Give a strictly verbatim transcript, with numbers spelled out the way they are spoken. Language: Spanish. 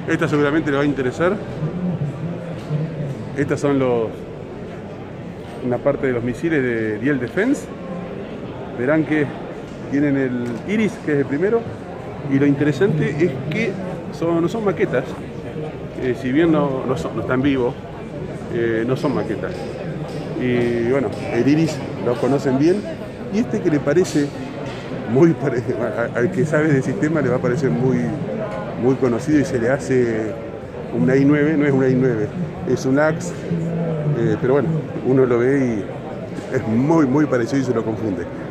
Esta seguramente le va a interesar. Estas son los una parte de los misiles de Riel Defense. Verán que tienen el Iris, que es el primero, y lo interesante es que son, no son maquetas, eh, si bien no, no, son, no están vivos, eh, no son maquetas. Y bueno, el Iris lo conocen bien, y este que le parece muy parecido, al que sabe del sistema le va a parecer muy, muy conocido y se le hace una I nueve, no es una I nueve, es un Axe, eh, pero bueno, uno lo ve y es muy muy parecido y se lo confunde.